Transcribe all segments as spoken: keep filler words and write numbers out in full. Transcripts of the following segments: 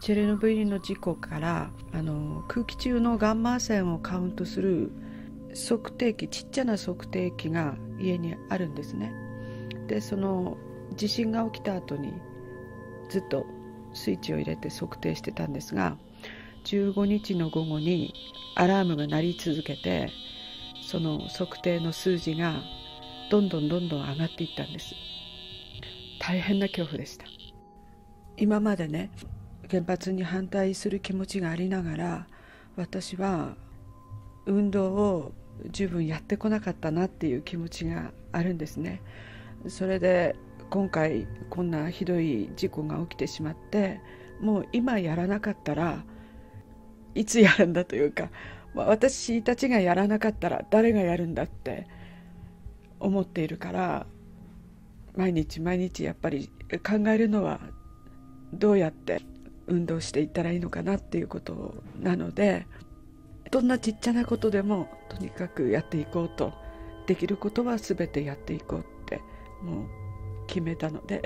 チェルノブイリの事故からあの空気中のガンマ線をカウントする測定器、ちっちゃな測定器が家にあるんですね。でその地震が起きた後にずっとスイッチを入れて測定してたんですが、じゅうごにちの午後にアラームが鳴り続けて、その測定の数字がどんどんどんどん上がっていったんです。大変な恐怖でした。今までね、原発に反対する気持ちがありながら、私は運動を十分やってこなかったなっていう気持ちがあるんですね。それで今回こんなひどい事故が起きてしまって、もう今やらなかったらいつやるんだというか、私たちがやらなかったら誰がやるんだって思っているから、毎日毎日やっぱり考えるのはどうやって運動していったらいいのかなっていうことなので、どんなちっちゃなことでもとにかくやっていこうと、できることは全てやっていこうってもう決めたので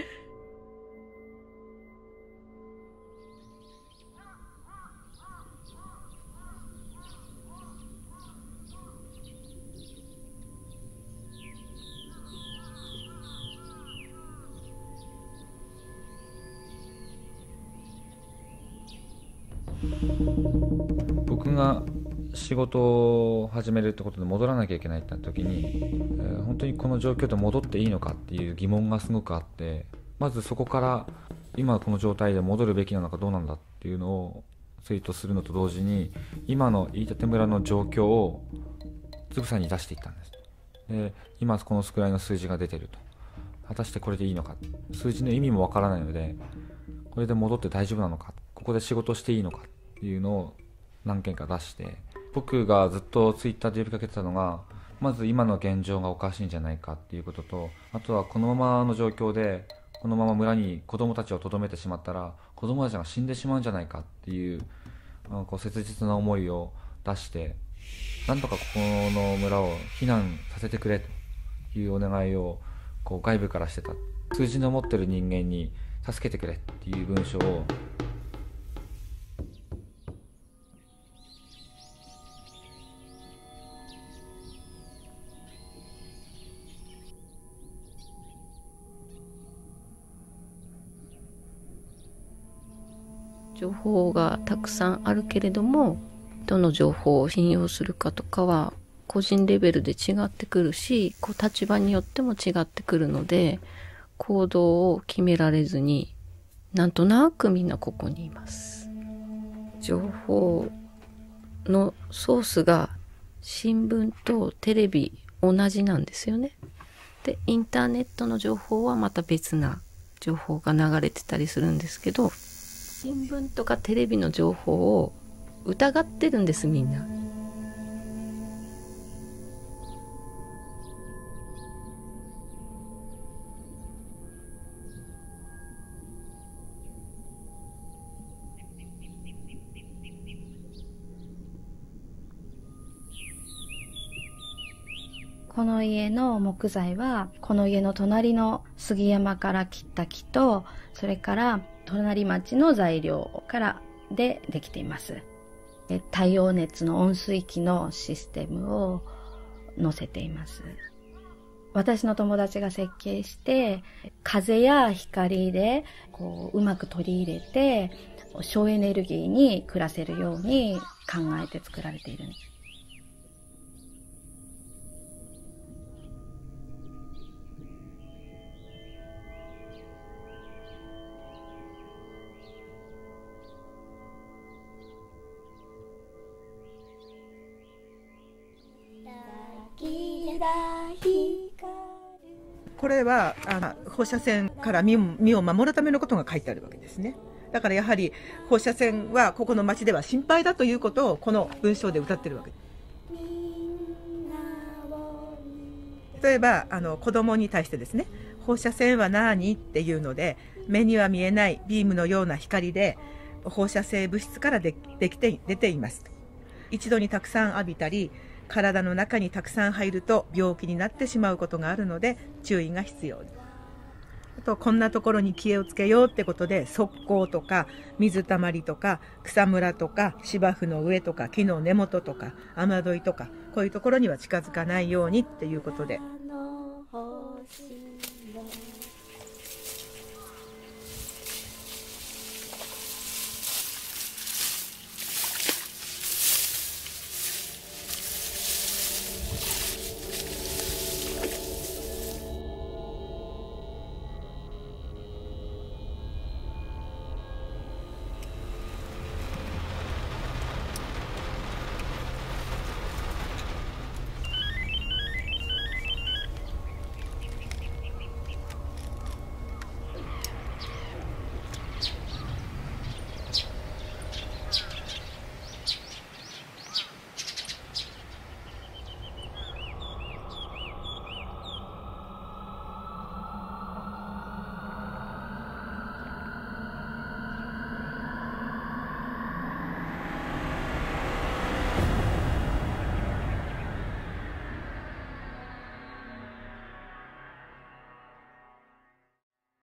僕が仕事を始めるってことで戻らなきゃいけないってなった時に、えー、本当にこの状況で戻っていいのかっていう疑問がすごくあって、まずそこから今この状態で戻るべきなのかどうなんだっていうのをツイートするのと同時に、今の飯舘村の状況をつぶさに出していったんです。で今このくらいの数字が出てると、果たしてこれでいいのか、数字の意味もわからないので、これで戻って大丈夫なのか、ここで仕事していいのかっていうのを何件か出して、僕がずっとツイッターで呼びかけてたのが、まず今の現状がおかしいんじゃないかっていうことと、あとはこのままの状況でこのまま村に子供たちを留めてしまったら子供たちが死んでしまうんじゃないかっていう、こう切実な思いを出して、なんとかここの村を避難させてくれというお願いをこう外部からしてた。数字の持ってる人間に助けてくれっていう文章を情報がたくさんあるけれども、どの情報を信用するかとかは個人レベルで違ってくるし、こう立場によっても違ってくるので、行動を決められずに、なんとなくみんなここにいます。情報のソースが新聞とテレビ同じなんですよね。で、インターネットの情報はまた別な情報が流れてたりするんですけど、新聞とかテレビの情報を疑ってるんです、みんな。 この家の木材は、この家の隣の杉山から切った木と、それから隣町の材料からでできています。で、太陽熱の温水器のシステムを載せています。私の友達が設計して、風や光でこううまく取り入れて、省エネルギーに暮らせるように考えて作られているんです。 これはあの放射線から身を、身を守るためのことが書いてあるわけですね。だからやはり放射線はここの町では心配だということをこの文章で歌ってるわけです。例えばあの子供に対してですね、放射線は何っていうので、目には見えないビームのような光で放射性物質からでできて出ていますと。一度にたくさん浴びたり体の中にたくさん入ると病気になってしまうことがあるので注意が必要。 あとこんなところに気をつけようってことで、側溝とか水たまりとか草むらとか芝生の上とか木の根元とか雨どいとか、こういうところには近づかないようにっていうことで。